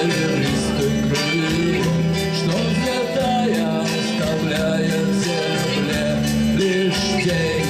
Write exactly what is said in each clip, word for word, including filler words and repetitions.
серебристым крылом, что взлетая оставляет земле лишь тень.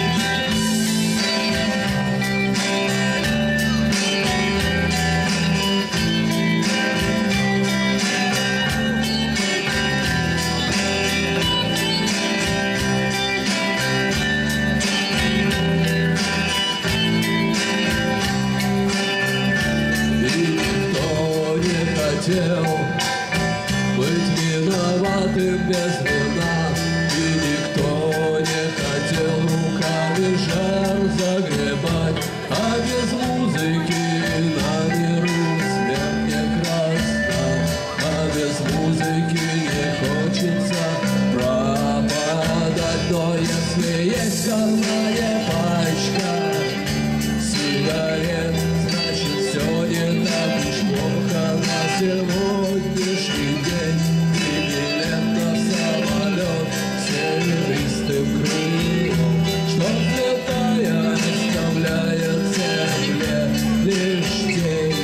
Хотел быть виноватым без вина, и никто не хотел руками жар загребать, а без музыки на миру смерть не красна, а без музыки не хочется пропадать. Но если есть в кармане пачка сигарет, значит все не так уж плохо на сегодняшний день. И билет на самолет серебристым крылом, что взлетая оставляет земле лишь тень.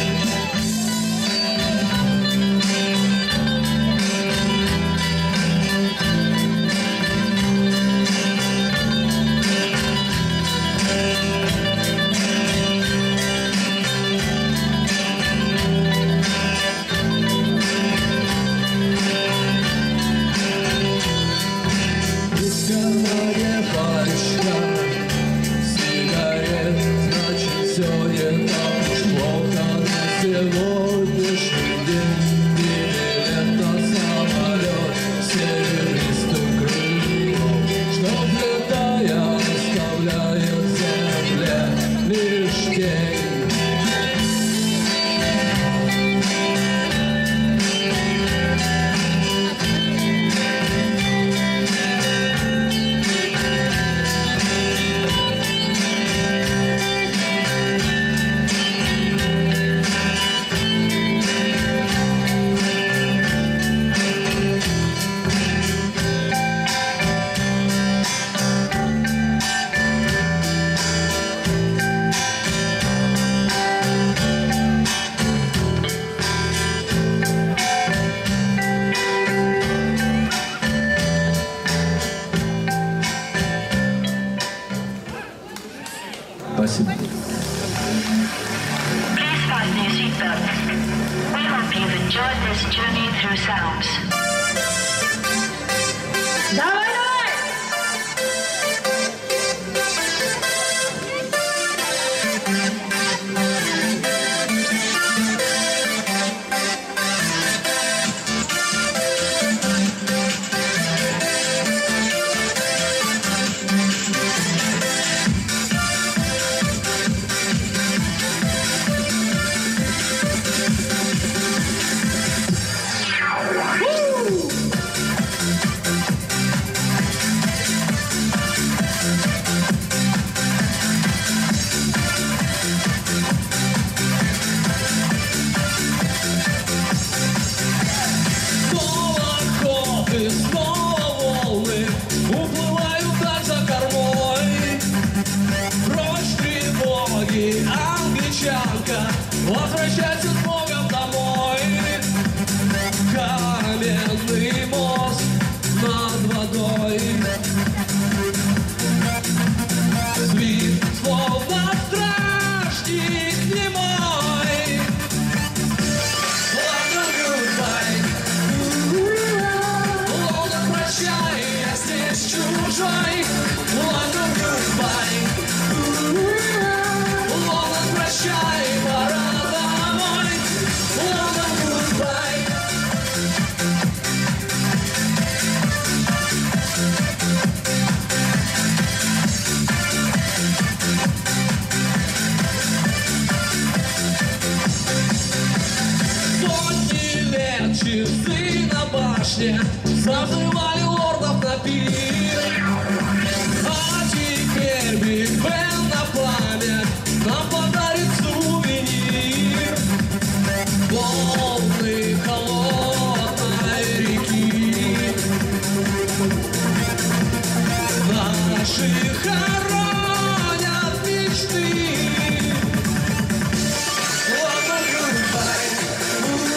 Сегодняшний день, и билет на самолет серебристым крылом, что взлетая оставляет земле лишь тень. Спасибо. Please fasten your seatbelts. We hope you've enjoyed this journey through sounds. Давай, давай! Возвращайся с Богом домой. Каменный мост над водой, свит словно стражник немой. Ладно, goodbye, Лондон, прощай, я здесь чужой. Ладно, goodbye, Лондон, прощай, пора домой. Ладно, goodbye. Сотни лет часы на башне зазывали лордов на пир, а теперь Биг Бен на память нам подарит сувенир, полный холодной реки. Наши хоронят мечты. Ладно, goodbye.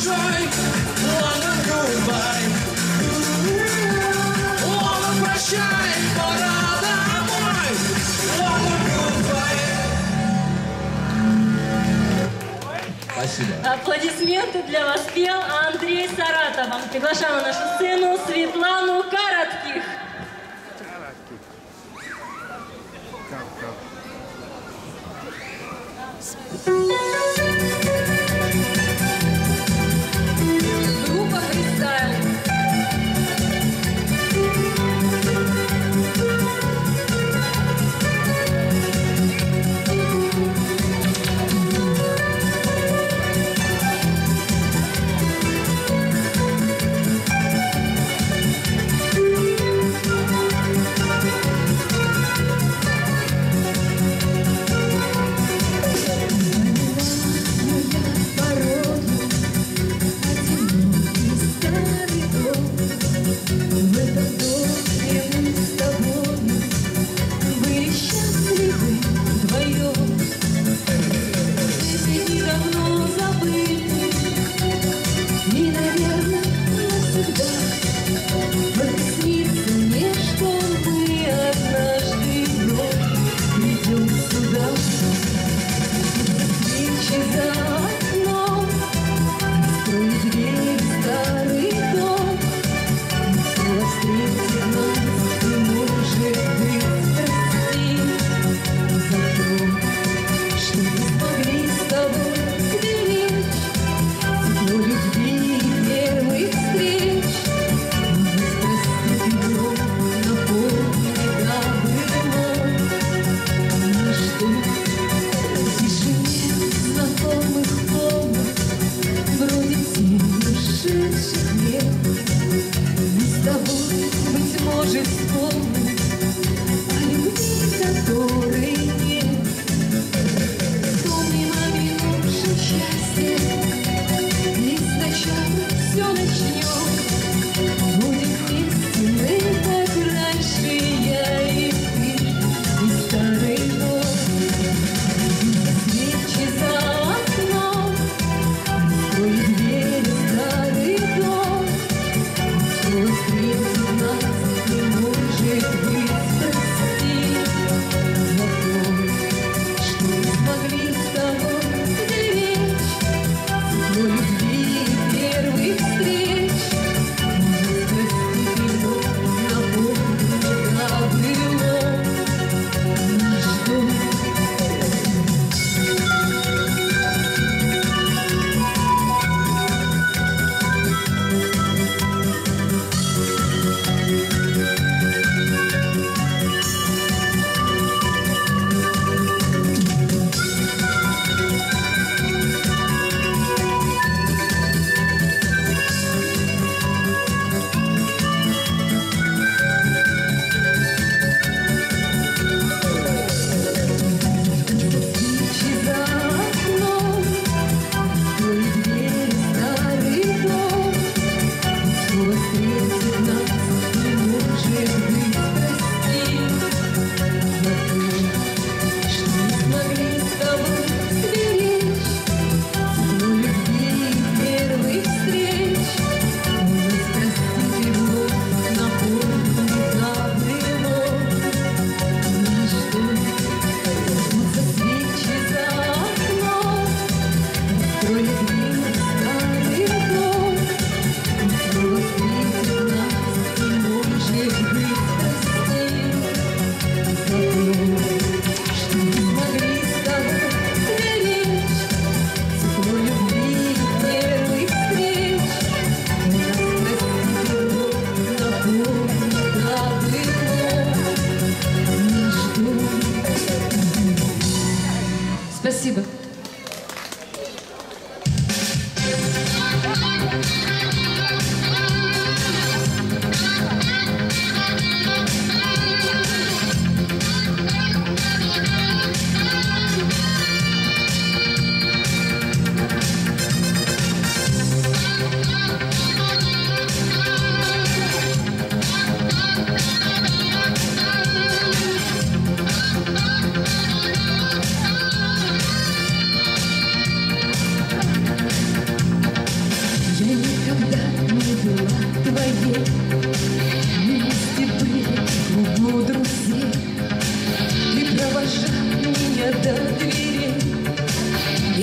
прощай, ладно, goodbye. Ладно, прощай, пора домой. Ладно, goodbye. Спасибо. Аплодисменты для вас пел Андрей Саратов. Приглашаем на нашу сцену Светлану Каратких. Группа «Фристайл».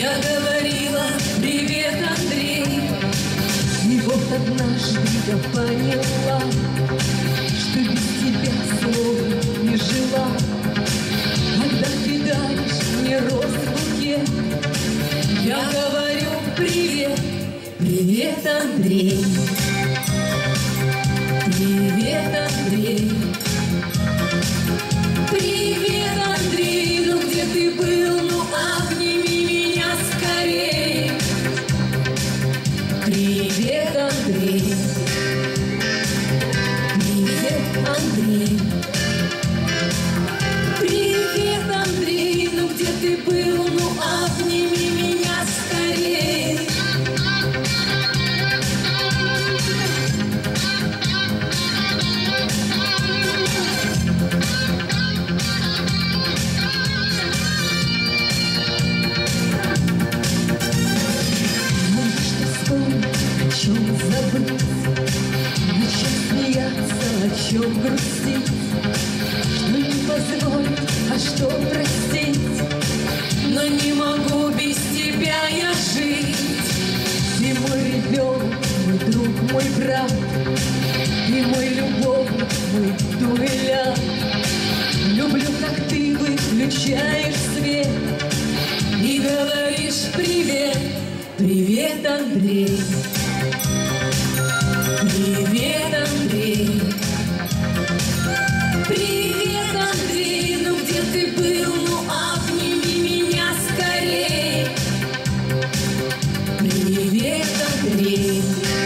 Я говорила: привет, Андрей. И вот однажды я поняла, что без тебя слова не жила. Когда ты даришь мне розбукет, я говорю: привет, привет, Андрей. Привет, Андрей. Привет, Андрей. Ну где ты был? Ну обними меня скорее. Привет, Андрей. Привет, Андрей. Привет, Андрей. Ну где ты был? Ну обними меня скорее. О чем забыть, о чем смеяться, о чем грустить, что не позволить, а что простить. Но не могу без тебя я жить. Ты мой ребенок, мой друг, мой брат, ты мой любовник, мой дуэлян. Люблю, как ты выключаешь свет и говоришь: привет, привет, Андрей. Привет, Андрей. Привет, Андрей. Ну где ты был? Ну обними меня скорее. Привет, Андрей.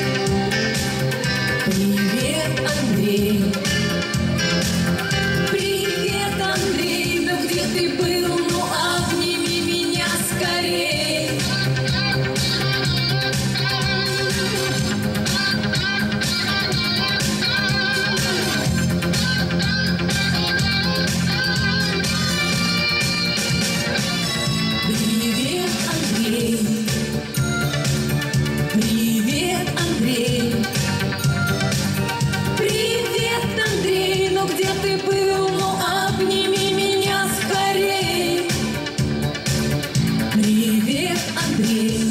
Привет, Андрей. Привет, Андрей. Ну где ты был? Ну обними меня скорее. Привет, Андрей. Привет, Андрей. Ну где ты был? Ну обними меня скорее. Привет, Андрей.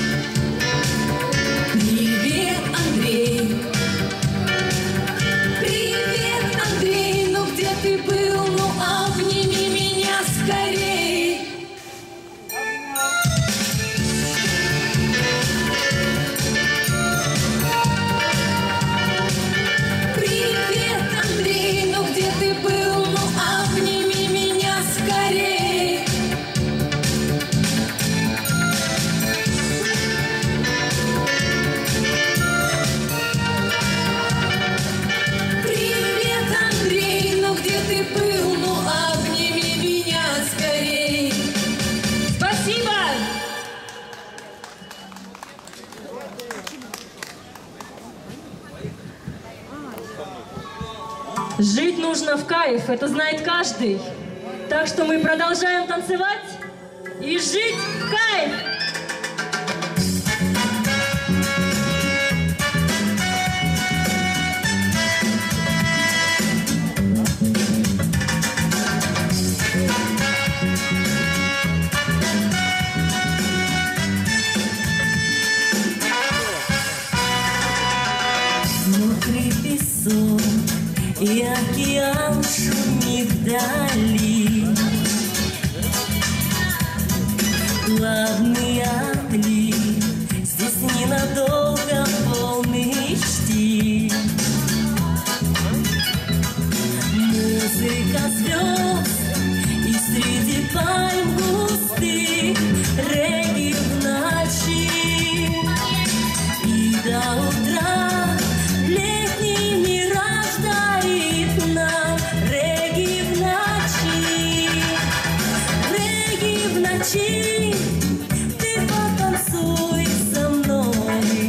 Привет, Андрей. Привет, Андрей. Ну где ты был? Ну обними меня скорее. Привет, Андрей, ну где ты был? Ну обними меня скорее. Привет, Андрей, ну где ты был? Ну обними меня скорее. Спасибо! Жить нужно в кайф, это знает каждый. Так что мы продолжаем танцевать и жить в кайф. Мокрый песок и океан шумит вдали. Плавный отлив, здесь ненадолго полный штиль. Музыка звезд и среди пальм густых регги в ночи. И до утра летний мираж дарит нам регги в ночи. Регги в ночи, ты потанцуй со мной.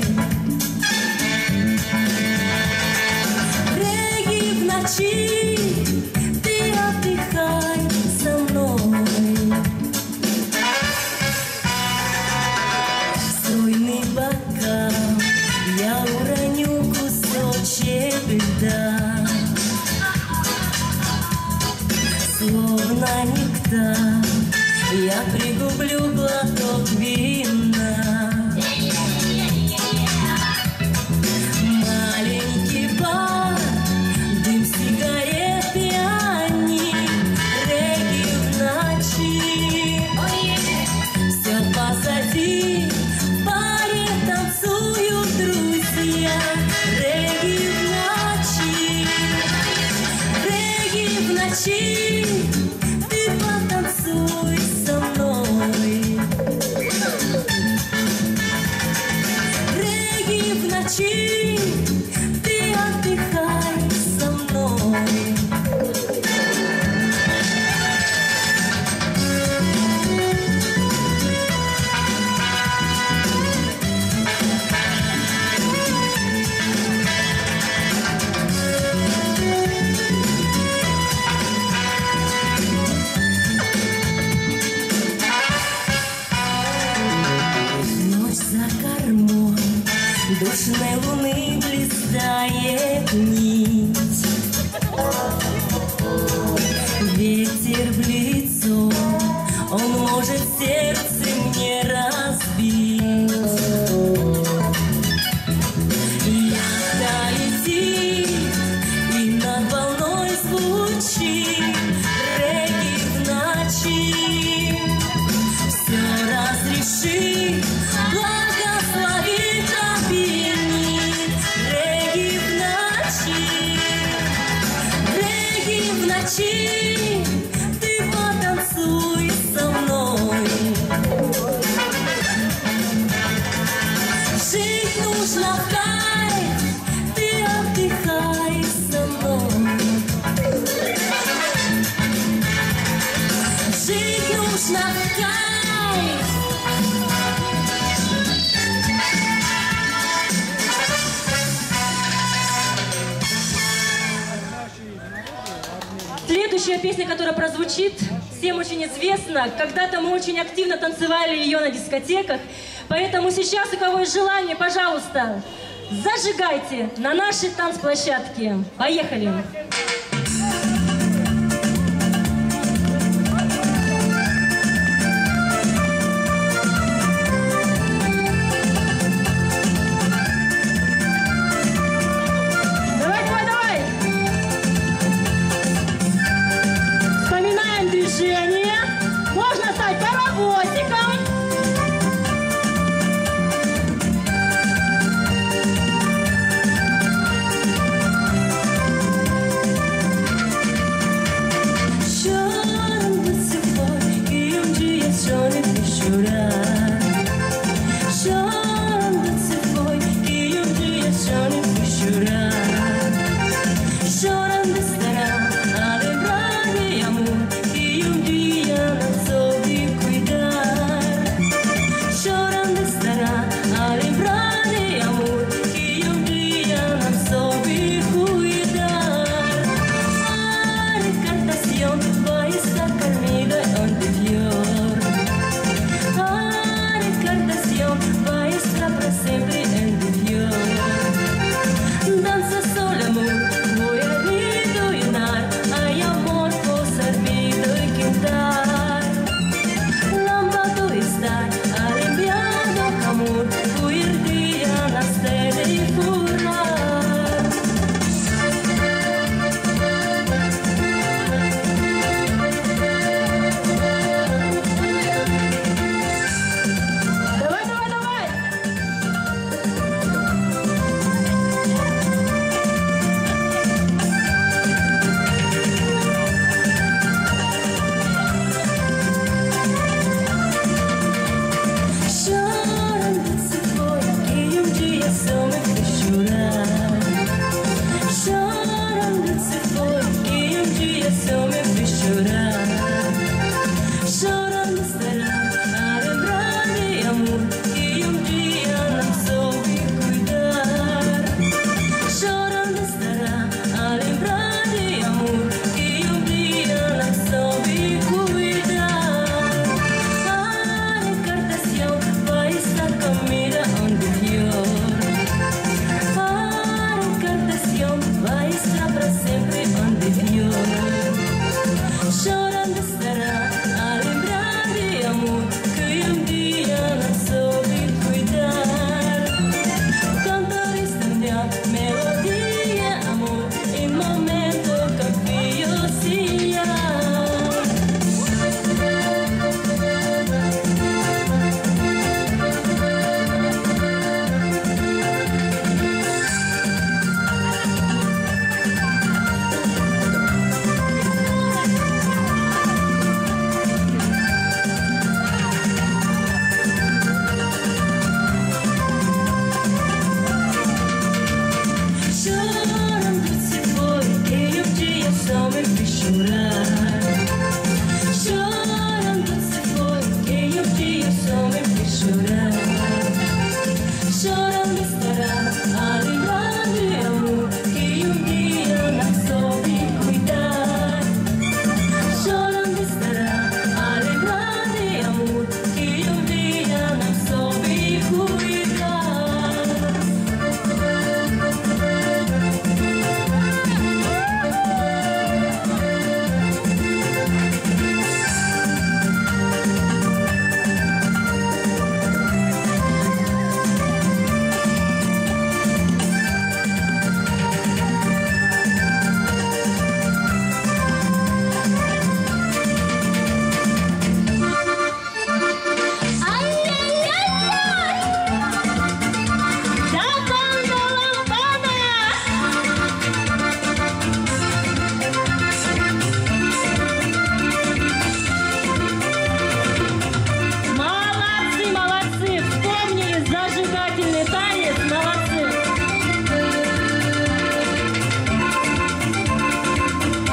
Регги в ночи, ты отдыхай со мной. Стройный бокал, я уроню кусочек льда. Словно нектар, я пригублю глоток вина. ночи ты отдыхай со мной. Душной луны блистает нить, ветер в лицо, он может сердце мне разбить. Яхта летит, и над волной звучит регги в ночи. Все разрешит, благословит обильник. Регги в ночи, регги в ночи, ты потанцуй со мной. Жить нужно в кайф, ты отдыхай со мной. Жить нужно в кайф. Следующая песня, которая прозвучит, всем очень известна. Когда-то мы очень активно танцевали ее на дискотеках. Поэтому сейчас, у кого есть желание, пожалуйста, зажигайте на нашей танцплощадке. Поехали!